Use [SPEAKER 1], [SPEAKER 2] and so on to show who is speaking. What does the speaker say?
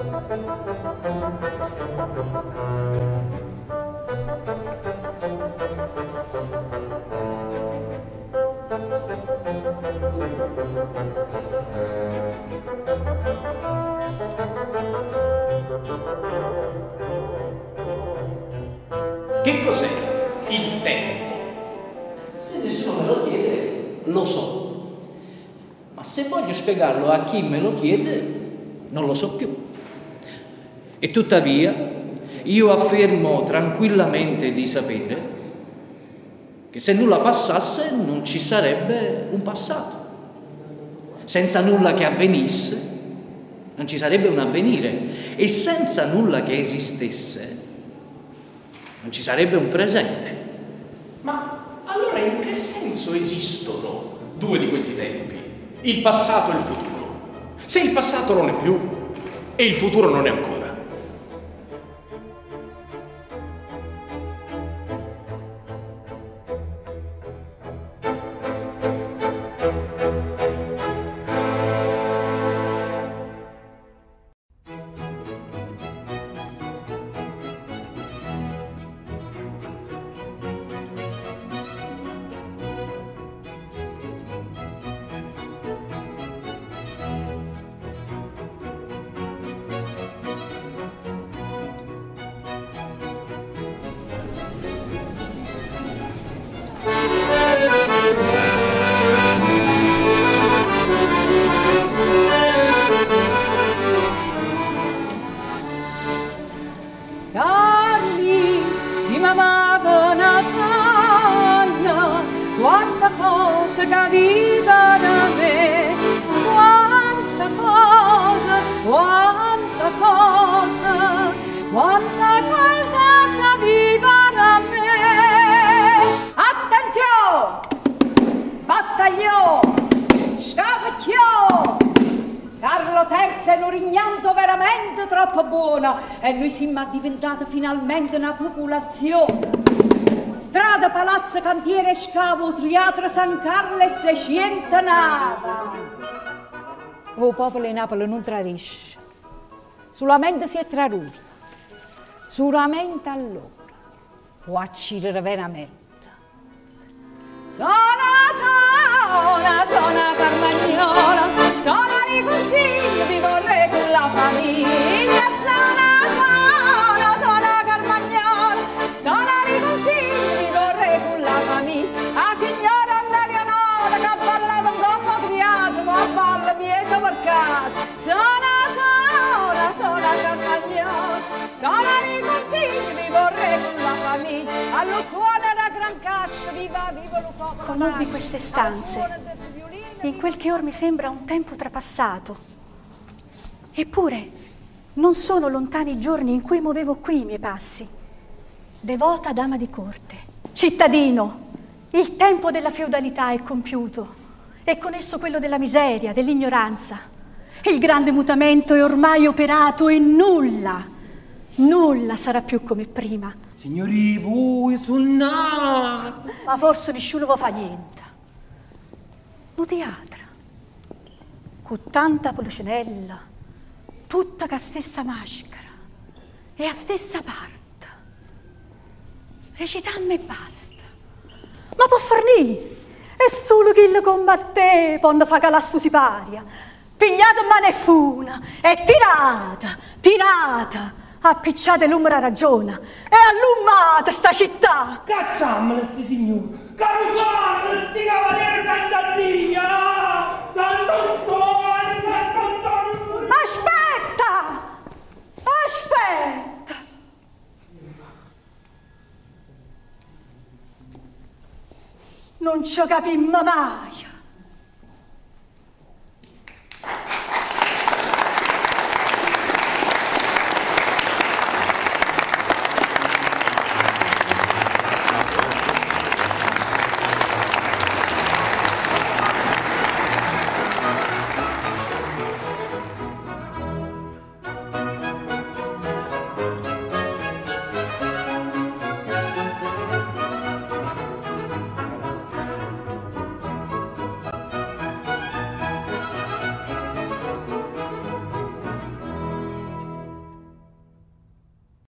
[SPEAKER 1] Che cos'è il tempo?
[SPEAKER 2] Se nessuno me lo chiede, lo so. Ma se voglio spiegarlo a chi me lo chiede, non lo so più. E tuttavia, io affermo tranquillamente di sapere che se nulla passasse non ci sarebbe un passato. Senza nulla che avvenisse non ci sarebbe un avvenire, e senza nulla che esistesse non ci sarebbe un presente.
[SPEAKER 1] Ma allora in che senso esistono due di questi tempi? Il passato e il futuro. Se il passato non è più e il futuro non è ancora.
[SPEAKER 3] Quanta cosa capiva da me, quanta cosa capiva da me. Attenzione! Battagliò! Scapacchiò! Carlo III è un rignanto veramente troppo buono e lui si è diventato finalmente una popolazione. Strada, palazzo, cantiere, scavo, teatro San Carlo e 600 navi. Oh, popolo di Napoli non tradisce. Solamente si è traduto. Solamente allora può accidere veramente. Sono Carmagnola, sono di consiglio, vi vorrei con la famiglia. Sono Carmagnola, sono di consiglio, vi vorrei con la famiglia. La signora Anna Leonora che ballava un po' triato, ma a ballo mi è soporcato. Sono Carmagnola, sono di consiglio, vi vorrei con la famiglia. Allo suono una gran cascia, viva lo popolo.
[SPEAKER 4] Conobbi queste stanze in quel che or mi sembra un tempo trapassato. Eppure non sono lontani i giorni in cui muovevo qui i miei passi. Devota dama di corte, cittadino, il tempo della feudalità è compiuto e con esso quello della miseria, dell'ignoranza. Il grande mutamento è ormai operato e nulla sarà più come prima.
[SPEAKER 5] Signori, voi suonate!
[SPEAKER 4] Ma forse nessuno vi fa niente. No teatro, con tanta policinella, tutta con la stessa maschera e la stessa parte. Recitammo e basta. Ma può fornire? È solo chi lo combatte, quando fa calasto si paria. Pigliato in mano e funa, e tirata, appicciate l'umbra ragiona, e allumate sta città.
[SPEAKER 5] Cacciammele sti signori! Carusammele sti cavalieri Sant'Annia! Sant'Antonio!
[SPEAKER 4] Aspetta! Non ci capimmo mai.